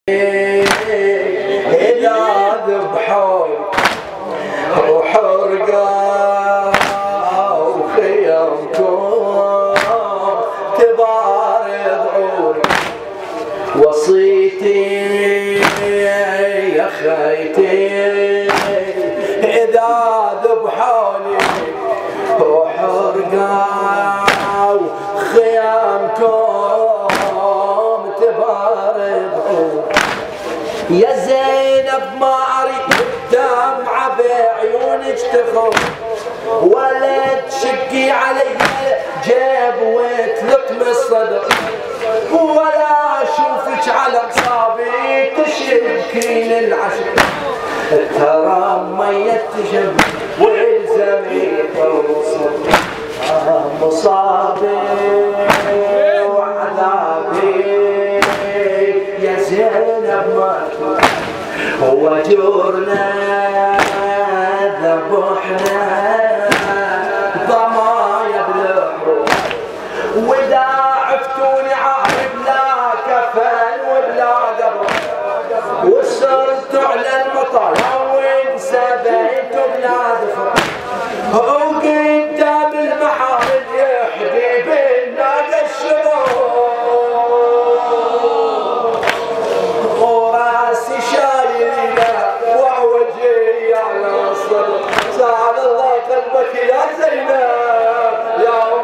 إذا ذبحوا وحرقوا خيامكم تبارد عوري وصيتي يا خيتي إذا ذبحوني وحرقوا خيامكم تبارد عوري يا زينب ما أريد الدمعة بعيونك تخف ولا تشقي علي جيب وتلطم الصدر ولا أشوفك على مصابي تشكين العشق ترى ميت تجم والزمي توصل مصابي وعذابي يا زينب ما وجورنا ذبحنا ضمايا بالحروب واذا عفتوني عارف لا كفن وبلا قبر وصرت على المطايا وانسبيت بلا ذفر وقدام المحارم يحدي بالناقة الشموع وراسي شايلة وعوجي على الصدر سعد الله قلبك يا زينب يا أم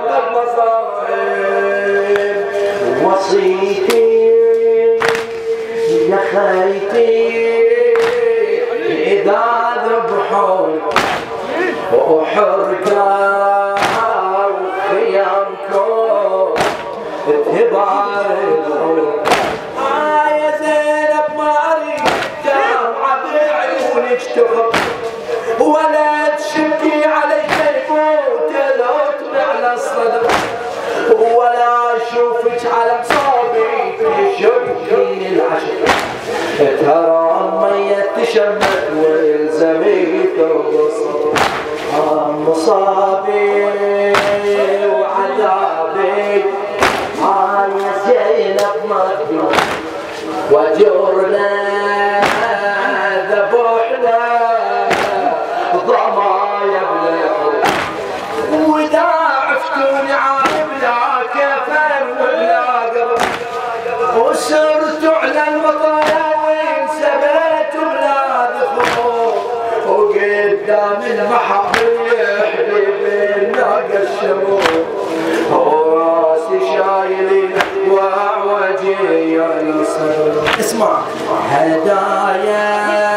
المصائب وصيتي يا خيتي إذا ذبحوني وحرقوا خيامكم تبارد يا زينب ما أريد دمعة بعيونك تخف ولا تشكي علي الموت لو على الصدر ولا أشوفك على مصابي تشكين العشق ترى ميت تشمت والزمي ترقص مصابي وعذابي يا زينب ما تقول وجورنا ذبحنا ضمايا بالحروب واذا عفتوني عارف لا كفن ولا قبر وصرت على المطايا وانسبيت بلا ذخور وقدام المحافل يحلي بالناقة الشموع وراسي شايلين وعوجي على الصدر اسمع هدايا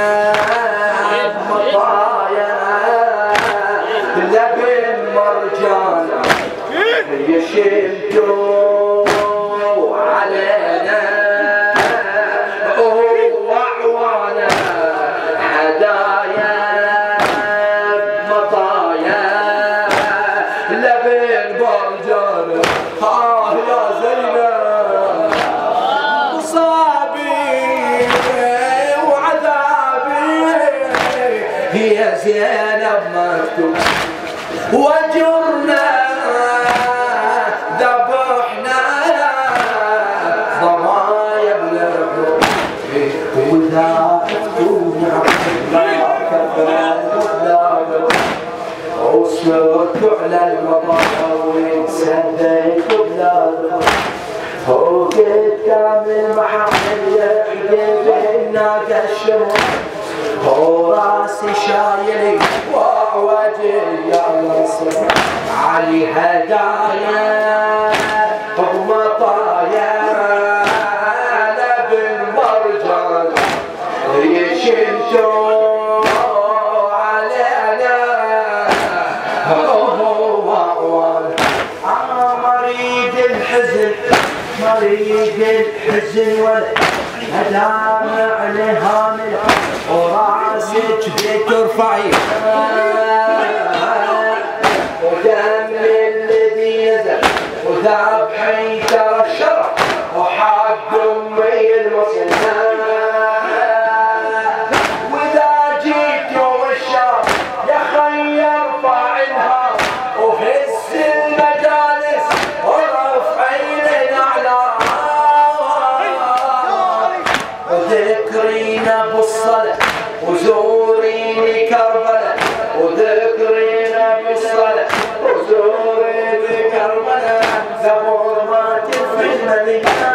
مطايا لبن مرجان يشدوا علينا وعوانا هدايا مطايا لبن مرجان يا زينب مصابي وعذابي يا زينب مكتوب وجرنا ذبحنا ضمايا بالحروب واذا عفتوني عارف لا كفن وصرت على المطايا وانسديت بلا وقدام المحامل يحكي بالناقة الشموع وراسي شايلي وعوجي على الصدر علي هدايا ومطايا لبن مرجان يشدوا علينا مريد الحزن ولا دامع لهامل وراسك بيت ترفعي ودم الذي يزل وذبحي ترى الشرع وحق امي المصنع واذا جيت يوم الشام يا خي ارفع الهام وهز المجالس ورفعي الاعلام وذكرينا بالصلاة وزوريني كربلاء وذكرينا بالصلاة وزوريني كربلاء قبل ما تدفي المدينة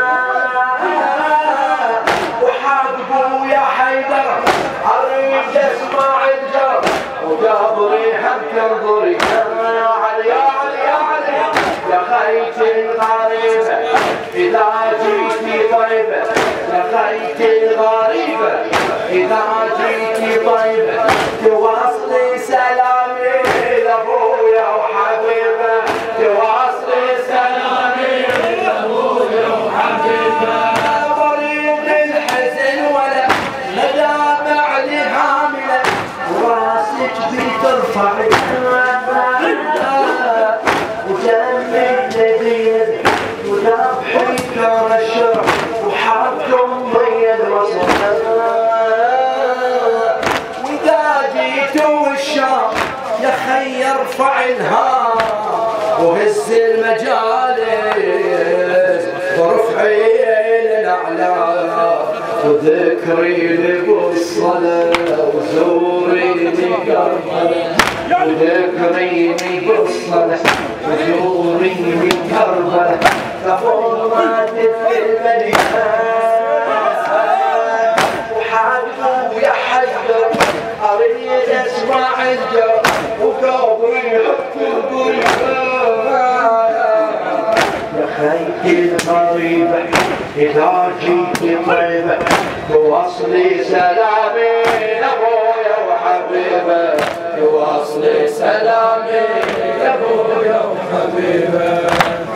وحبوا يا حيدر أريد أسمع الجر وقبري حق انظري يا علي يا علي يا علي يا خيتي الغريبة إذا جيتي طيبة يا خيتي الغريبة إذا جيتي طيبة تواصلي سلامي لأبويا وحبيبة تواصلي سلامي لأبويا وحبيبة بريد الحزن ولا مدامع لي حاملة وراسك بترفعي وجنبك لذيذ وذبحي كان الشرع وحركم ضي الوصل وإذا جيتوا الشام يا خي ارفع الهام وهز المجالس ورفعي الأعلى وذكري بالصلاة وزوريني كربلاء وذكريني بالصلاة وزوريني كربلاء قبل ما تدفي المدينة وحبوا يا حيدر أريد أسمع الجر وقبري حق القربة يا خيتي الغريبة إذا جيتي طيبة تواصلي سلامي لأبويا وحبيبة تواصلي سلامي لأبويا وحبيبة